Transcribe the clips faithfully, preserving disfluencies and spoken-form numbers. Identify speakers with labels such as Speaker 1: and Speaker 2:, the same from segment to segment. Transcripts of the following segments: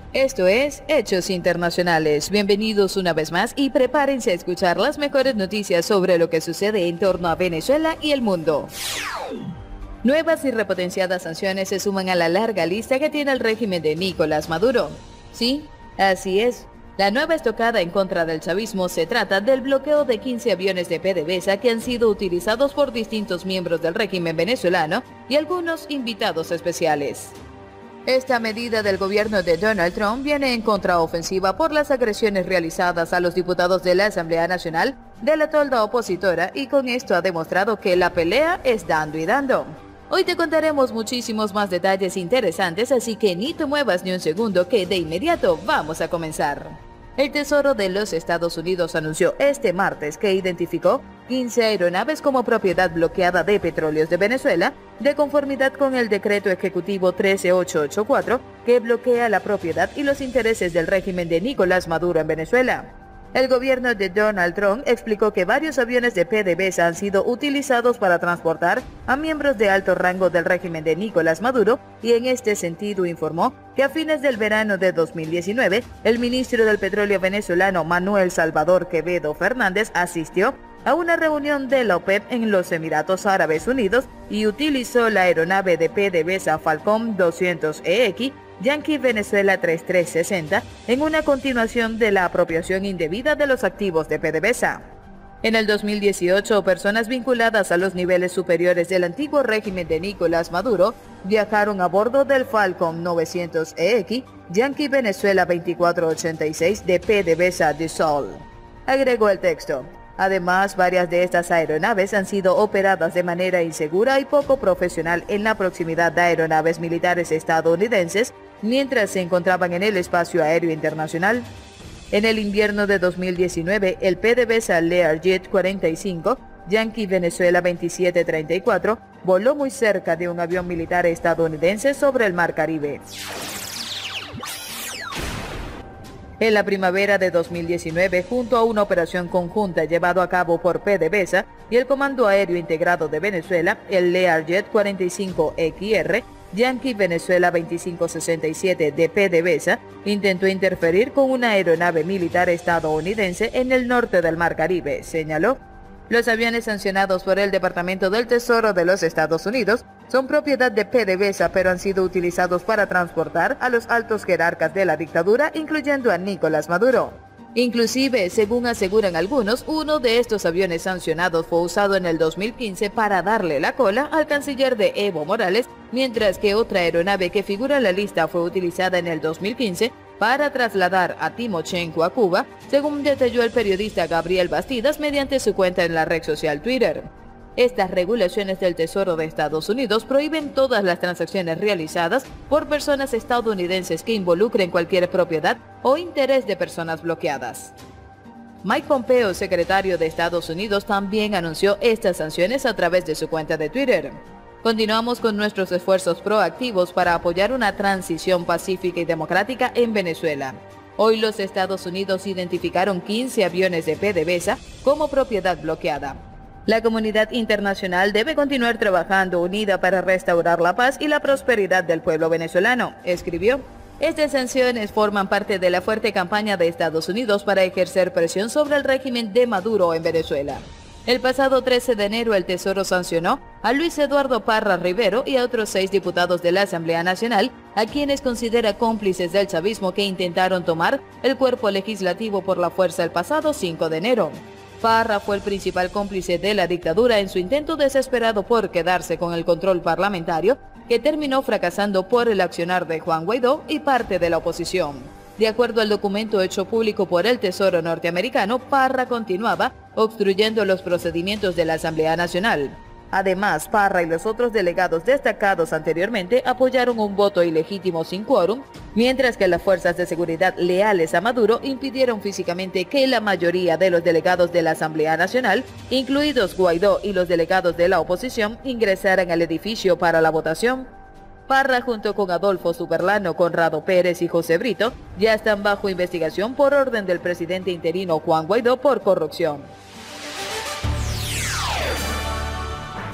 Speaker 1: Esto es Hechos Internacionales. Bienvenidos una vez más y prepárense a escuchar las mejores noticias sobre lo que sucede en torno a Venezuela y el mundo. Nuevas y repotenciadas sanciones se suman a la larga lista que tiene el régimen de Nicolás Maduro. Sí, así es. La nueva estocada en contra del chavismo se trata del bloqueo de quince aviones de PDVSA que han sido utilizados por distintos miembros del régimen venezolano y algunos invitados especiales. Esta medida del gobierno de Donald Trump viene en contraofensiva por las agresiones realizadas a los diputados de la Asamblea Nacional de la tolda opositora y con esto ha demostrado que la pelea es dando y dando. Hoy te contaremos muchísimos más detalles interesantes, así que ni te muevas ni un segundo que de inmediato vamos a comenzar. El Tesoro de los Estados Unidos anunció este martes que identificó quince aeronaves como propiedad bloqueada de Petróleos de Venezuela, de conformidad con el decreto ejecutivo trece mil ochocientos ochenta y cuatro, que bloquea la propiedad y los intereses del régimen de Nicolás Maduro en Venezuela. El gobierno de Donald Trump explicó que varios aviones de PDVSA han sido utilizados para transportar a miembros de alto rango del régimen de Nicolás Maduro y en este sentido informó que a fines del verano de dos mil diecinueve, el ministro del Petróleo venezolano Manuel Salvador Quevedo Fernández asistió a una reunión de la OPEP en los Emiratos Árabes Unidos y utilizó la aeronave de PDVSA Falcon doscientos E X Yankee Venezuela treinta y tres sesenta en una continuación de la apropiación indebida de los activos de PDVSA. En el dos mil dieciocho, personas vinculadas a los niveles superiores del antiguo régimen de Nicolás Maduro viajaron a bordo del Falcon novecientos E X Yankee Venezuela veinticuatro ochenta y seis de PDVSA de Sol. Agregó el texto. Además, varias de estas aeronaves han sido operadas de manera insegura y poco profesional en la proximidad de aeronaves militares estadounidenses mientras se encontraban en el espacio aéreo internacional. En el invierno de dos mil diecinueve, el PDVSA Learjet cuarenta y cinco Yankee Venezuela veintisiete treinta y cuatro voló muy cerca de un avión militar estadounidense sobre el Mar Caribe. En la primavera de dos mil diecinueve, junto a una operación conjunta llevada a cabo por PDVSA y el Comando Aéreo Integrado de Venezuela, el Learjet cuarenta y cinco X R Yankee Venezuela veinticinco sesenta y siete de PDVSA intentó interferir con una aeronave militar estadounidense en el norte del Mar Caribe, señaló. Los aviones sancionados por el Departamento del Tesoro de los Estados Unidos son propiedad de PDVSA, pero han sido utilizados para transportar a los altos jerarcas de la dictadura, incluyendo a Nicolás Maduro. Inclusive, según aseguran algunos, uno de estos aviones sancionados fue usado en el dos mil quince para darle la cola al canciller de Evo Morales, mientras que otra aeronave que figura en la lista fue utilizada en el dos mil quince para trasladar a Timochenko a Cuba, según detalló el periodista Gabriel Bastidas mediante su cuenta en la red social Twitter. Estas regulaciones del Tesoro de Estados Unidos prohíben todas las transacciones realizadas por personas estadounidenses que involucren cualquier propiedad o interés de personas bloqueadas. Mike Pompeo, secretario de Estados Unidos, también anunció estas sanciones a través de su cuenta de Twitter. Continuamos con nuestros esfuerzos proactivos para apoyar una transición pacífica y democrática en Venezuela. Hoy los Estados Unidos identificaron quince aviones de PDVSA como propiedad bloqueada. La comunidad internacional debe continuar trabajando unida para restaurar la paz y la prosperidad del pueblo venezolano, escribió. Estas sanciones forman parte de la fuerte campaña de Estados Unidos para ejercer presión sobre el régimen de Maduro en Venezuela. El pasado trece de enero el Tesoro sancionó a Luis Eduardo Parra Rivero y a otros seis diputados de la Asamblea Nacional, a quienes considera cómplices del chavismo que intentaron tomar el cuerpo legislativo por la fuerza el pasado cinco de enero. Parra fue el principal cómplice de la dictadura en su intento desesperado por quedarse con el control parlamentario, que terminó fracasando por el accionar de Juan Guaidó y parte de la oposición. De acuerdo al documento hecho público por el Tesoro norteamericano, Parra continuaba obstruyendo los procedimientos de la Asamblea Nacional. Además, Parra y los otros delegados destacados anteriormente apoyaron un voto ilegítimo sin quórum, mientras que las fuerzas de seguridad leales a Maduro impidieron físicamente que la mayoría de los delegados de la Asamblea Nacional, incluidos Guaidó y los delegados de la oposición, ingresaran al edificio para la votación. Parra, junto con Adolfo Superlano, Conrado Pérez y José Brito, ya están bajo investigación por orden del presidente interino Juan Guaidó por corrupción.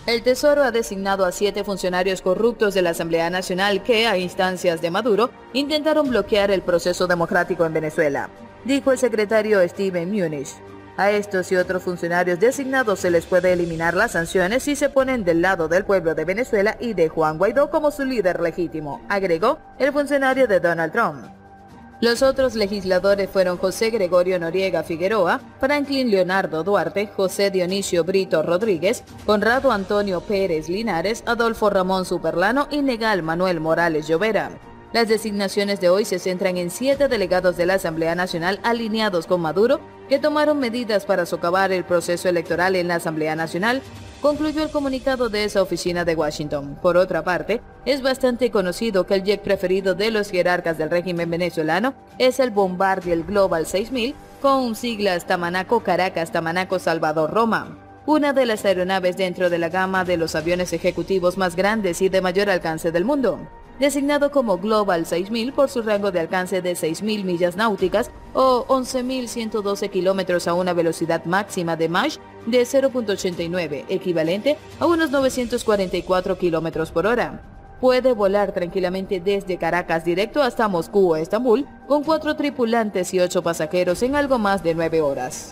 Speaker 1: El Tesoro ha designado a siete funcionarios corruptos de la Asamblea Nacional que, a instancias de Maduro, intentaron bloquear el proceso democrático en Venezuela, dijo el secretario Steven Mnuchin. A estos y otros funcionarios designados se les puede eliminar las sanciones si se ponen del lado del pueblo de Venezuela y de Juan Guaidó como su líder legítimo, agregó el funcionario de Donald Trump. Los otros legisladores fueron José Gregorio Noriega Figueroa, Franklin Leonardo Duarte, José Dionisio Brito Rodríguez, Conrado Antonio Pérez Linares, Adolfo Ramón Superlano y Negal Manuel Morales Llovera. Las designaciones de hoy se centran en siete delegados de la Asamblea Nacional alineados con Maduro, que tomaron medidas para socavar el proceso electoral en la Asamblea Nacional, concluyó el comunicado de esa oficina de Washington. Por otra parte, es bastante conocido que el jet preferido de los jerarcas del régimen venezolano es el Bombardier Global seis mil, con siglas Tamanaco Caracas Tamanaco Salvador Roma, una de las aeronaves dentro de la gama de los aviones ejecutivos más grandes y de mayor alcance del mundo. Designado como Global seis mil por su rango de alcance de seis mil millas náuticas o once mil ciento doce kilómetros a una velocidad máxima de Mach de cero punto ochenta y nueve, equivalente a unos novecientos cuarenta y cuatro kilómetros por hora. Puede volar tranquilamente desde Caracas directo hasta Moscú o Estambul, con cuatro tripulantes y ocho pasajeros en algo más de nueve horas.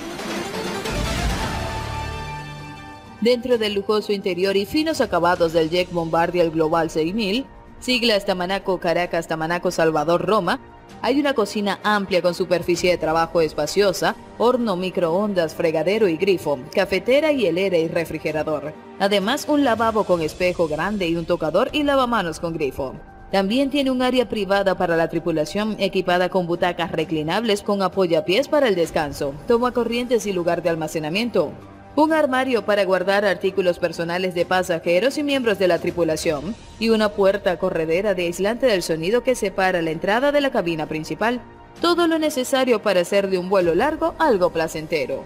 Speaker 1: Dentro del lujoso interior y finos acabados del jet Bombardier Global seis mil, siglas Tamanaco Caracas Tamanaco Salvador Roma, hay una cocina amplia con superficie de trabajo espaciosa, horno, microondas, fregadero y grifo, cafetera y helera y refrigerador. Además, un lavabo con espejo grande y un tocador y lavamanos con grifo. También tiene un área privada para la tripulación equipada con butacas reclinables con apoyapiés para el descanso, tomacorrientes y lugar de almacenamiento. Un armario para guardar artículos personales de pasajeros y miembros de la tripulación, y una puerta corredera de aislante del sonido que separa la entrada de la cabina principal. Todo lo necesario para hacer de un vuelo largo algo placentero.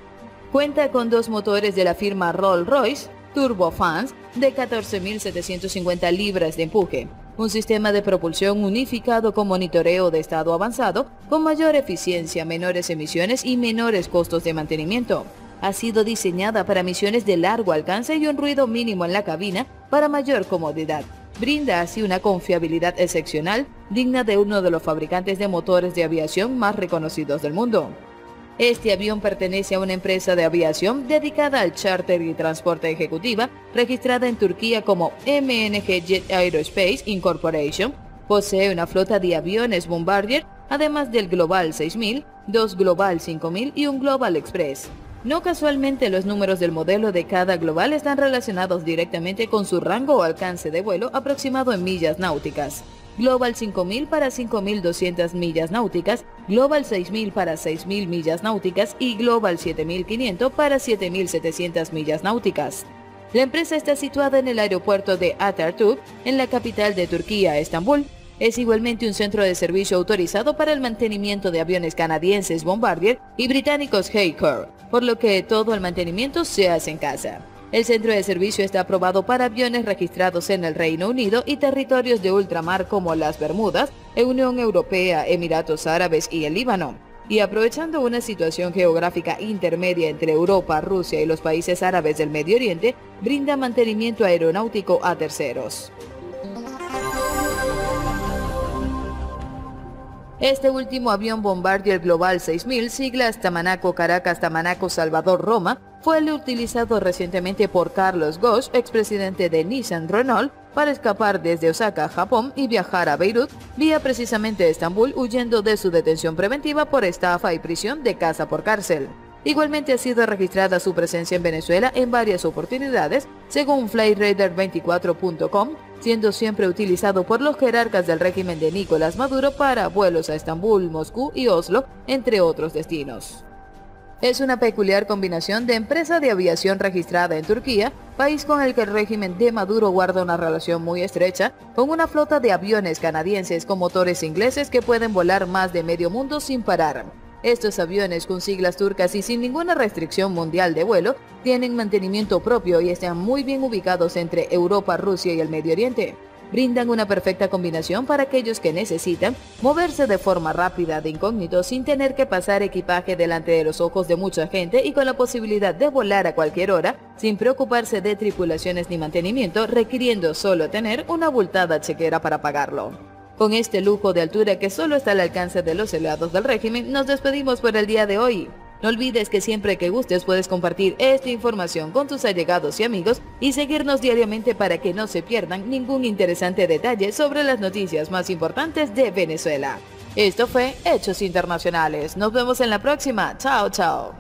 Speaker 1: Cuenta con dos motores de la firma Rolls-Royce, turbofans, de catorce mil setecientos cincuenta libras de empuje, un sistema de propulsión unificado con monitoreo de estado avanzado, con mayor eficiencia, menores emisiones y menores costos de mantenimiento. Ha sido diseñada para misiones de largo alcance y un ruido mínimo en la cabina para mayor comodidad. Brinda así una confiabilidad excepcional, digna de uno de los fabricantes de motores de aviación más reconocidos del mundo. Este avión pertenece a una empresa de aviación dedicada al charter y transporte ejecutiva, registrada en Turquía como M N G Jet Aerospace Incorporation. Posee una flota de aviones Bombardier, además del Global seis mil, dos Global cinco mil y un Global Express. No casualmente, los números del modelo de cada Global están relacionados directamente con su rango o alcance de vuelo aproximado en millas náuticas. Global cinco mil para cinco mil doscientas millas náuticas, Global seis mil para seis mil millas náuticas y Global siete mil quinientos para siete mil setecientas millas náuticas. La empresa está situada en el aeropuerto de Atatürk, en la capital de Turquía, Estambul. Es igualmente un centro de servicio autorizado para el mantenimiento de aviones canadienses Bombardier y británicos Hawker, por lo que todo el mantenimiento se hace en casa. El centro de servicio está aprobado para aviones registrados en el Reino Unido y territorios de ultramar como las Bermudas, Unión Europea, Emiratos Árabes y el Líbano. Y aprovechando una situación geográfica intermedia entre Europa, Rusia y los países árabes del Medio Oriente, brinda mantenimiento aeronáutico a terceros. Este último avión Bombardier Global seis mil, siglas Tamanaco Caracas Tamanaco Salvador Roma, fue el utilizado recientemente por Carlos Ghosn, expresidente de Nissan Renault, para escapar desde Osaka, Japón, y viajar a Beirut, vía precisamente Estambul, huyendo de su detención preventiva por estafa y prisión de casa por cárcel. Igualmente ha sido registrada su presencia en Venezuela en varias oportunidades, según Flightradar veinticuatro punto com, siendo siempre utilizado por los jerarcas del régimen de Nicolás Maduro para vuelos a Estambul, Moscú y Oslo, entre otros destinos. Es una peculiar combinación de empresa de aviación registrada en Turquía, país con el que el régimen de Maduro guarda una relación muy estrecha, con una flota de aviones canadienses con motores ingleses que pueden volar más de medio mundo sin parar. Estos aviones con siglas turcas y sin ninguna restricción mundial de vuelo, tienen mantenimiento propio y están muy bien ubicados entre Europa, Rusia y el Medio Oriente. Brindan una perfecta combinación para aquellos que necesitan moverse de forma rápida de incógnito sin tener que pasar equipaje delante de los ojos de mucha gente y con la posibilidad de volar a cualquier hora sin preocuparse de tripulaciones ni mantenimiento, requiriendo solo tener una abultada chequera para pagarlo. Con este lujo de altura que solo está al alcance de los aliados del régimen, nos despedimos por el día de hoy. No olvides que siempre que gustes puedes compartir esta información con tus allegados y amigos y seguirnos diariamente para que no se pierdan ningún interesante detalle sobre las noticias más importantes de Venezuela. Esto fue Hechos Internacionales. Nos vemos en la próxima. Chao, chao.